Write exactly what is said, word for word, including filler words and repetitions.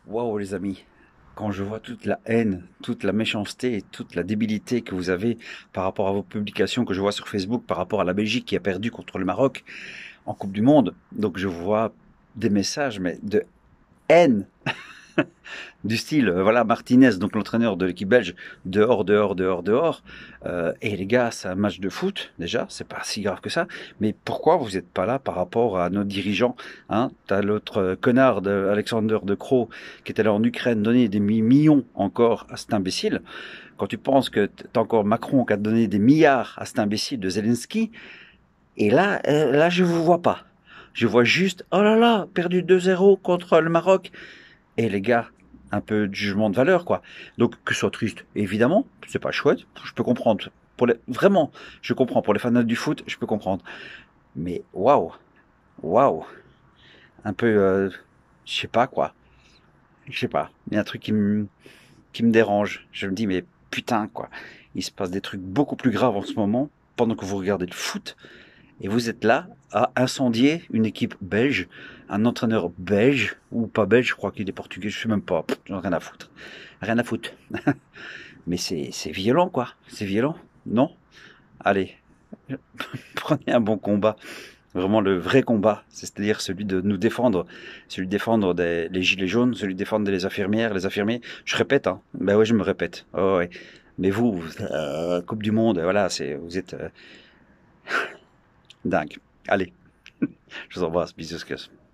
Waouh les amis, quand je vois toute la haine, toute la méchanceté et toute la débilité que vous avez par rapport à vos publications que je vois sur Facebook, par rapport à la Belgique qui a perdu contre le Maroc en Coupe du Monde, donc je vois des messages mais de haine du style, euh, voilà, Martinez, donc l'entraîneur de l'équipe belge, dehors, dehors, dehors, dehors. Euh, et les gars, c'est un match de foot, déjà, c'est pas si grave que ça. Mais pourquoi vous n'êtes pas là par rapport à nos dirigeants, hein? T'as l'autre euh, connard de Alexander De Croo qui était là en Ukraine, donner des millions encore à cet imbécile. Quand tu penses que t'as encore Macron qui a donné des milliards à cet imbécile de Zelensky, et là, euh, là, je vous vois pas. Je vois juste, oh là là, perdu deux zéro contre le Maroc. Et les gars, un peu de jugement de valeur, quoi. Donc, que ce soit triste, évidemment, c'est pas chouette, je peux comprendre. Pour les, vraiment, je comprends. Pour les fans du foot, je peux comprendre. Mais waouh, waouh, un peu, euh, je sais pas quoi. Je sais pas. Il y a un truc qui me, qui me dérange. Je me dis, mais putain, quoi. Il se passe des trucs beaucoup plus graves en ce moment, pendant que vous regardez le foot. Et vous êtes là à incendier une équipe belge, un entraîneur belge, ou pas belge, je crois qu'il est portugais, je sais même pas, j'en ai rien à foutre. Rien à foutre. Mais c'est, c'est violent, quoi. C'est violent, non? Allez, prenez un bon combat. Vraiment le vrai combat, c'est-à-dire celui de nous défendre, celui de défendre des, les gilets jaunes, celui de défendre les infirmières, les infirmiers. Je répète, hein. Ben ouais, je me répète. Oh, ouais. Mais vous, vous euh, Coupe du Monde, voilà, c'est, vous êtes euh, dingue. Allez, je vous embrasse, bisous.